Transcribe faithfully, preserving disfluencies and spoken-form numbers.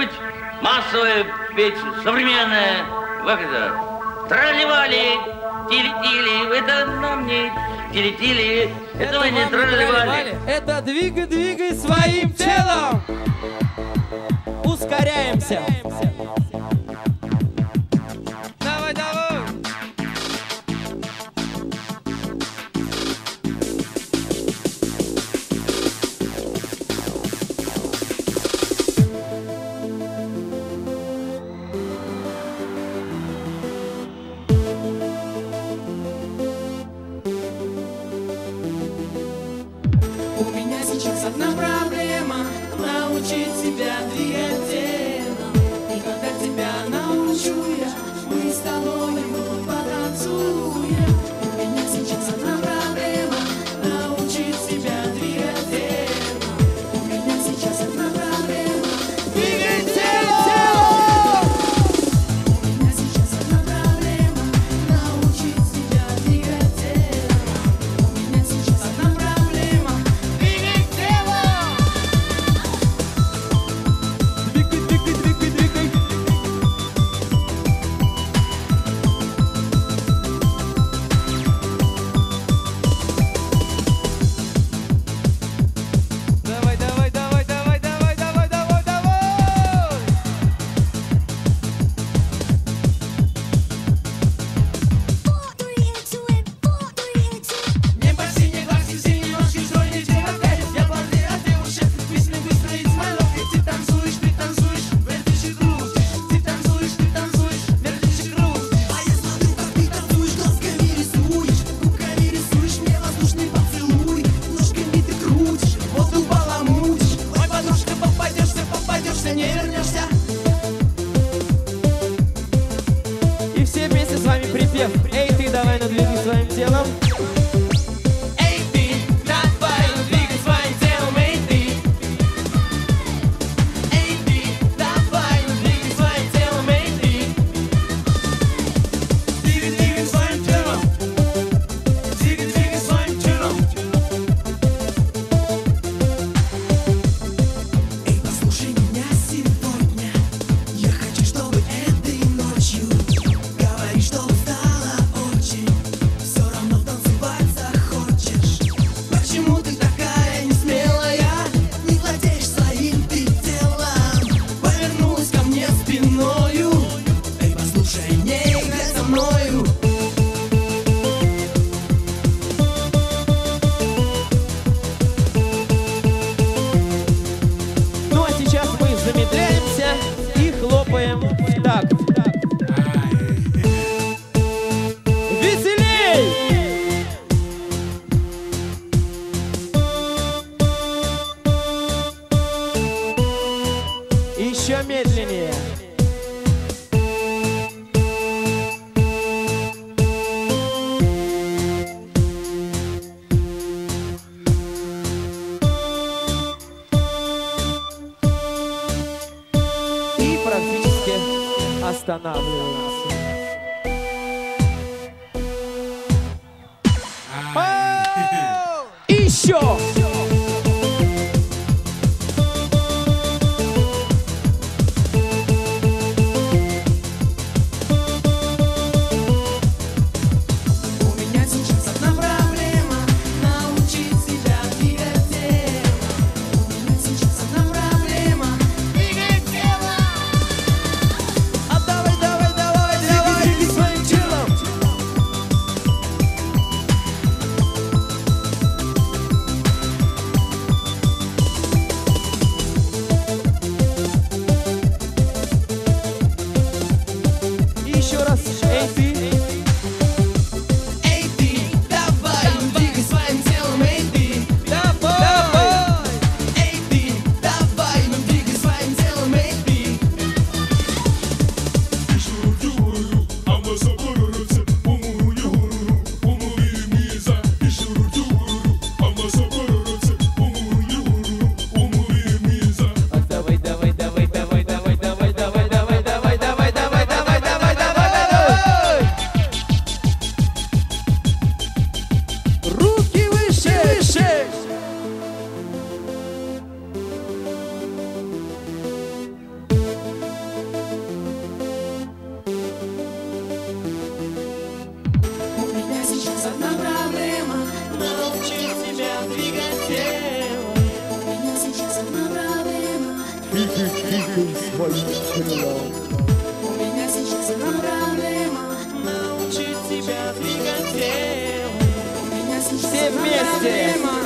что-нибудь массовое петь, современное. Как это? Тролливали, тили-тили, это нам не тили-тили, это, это мы не тролливали. Это двигай, двигай своим телом. Ускоряемся. Давай, давай. У меня сейчас одна проблема — научить себя двигать телом. И когда тебя научу я, мы с тобой потанцуем. У меня сейчас одна проблема — научить себя двигать телом. У меня сейчас одна проблема — двигать телом. У меня сейчас одна проблема — научить себя двигать телом. У меня сейчас одна проблема — двигать телом. Двигай, двигай, двигай, двигай. Давай, давай, давай, давай, давай, давай, давай, давай. Небо синее, глазки синие, ножки стройные, тело кайф. Я плавный от девушек, песня быстро из молоки. Ты танцуешь, ты танцуешь, вертишь и крутишь. Ты танцуешь, ты танцуешь, вертишь и крутишь. А я смотрю, как ты танцуешь, глазками рисуешь. Губками рисуешь мне воздушный поцелуй. Ножками ты крутишь, воздух баламутишь. Ой, подружка, попадешься, попадешься, не вернешься. И все вместе с вами припев. Эй, ты давай надвигай своим телом. Эй, ты, давай, двигай своим телом, эй, ты. Эй, ты, давай, двигай своим телом, эй, ты. Двигай, двигай своим телом. Двигай, двигай своим телом. Эй, послушай меня сегодня. Я хочу, чтобы этой ночью говоришь, что устала очень. Все равно танцевать захочешь. Почему ты такая несмелая? Не владеешь своим ты телом. Повернулась ко мне спиною. Эй, послушай, не играй со мною. Ну а сейчас мы замедляемся и хлопаем так. Веселей! Еще медленнее. И практически останавливаемся. Оу! Еще! У меня сейчас одна проблема — научить себя двигать телом. У меня сейчас одна проблема — двигать телом. А давай, давай, давай, давай, двигай своим телом. У меня сейчас одна проблема научить тебя двигать телом. У меня сейчас Все одна вместе. проблема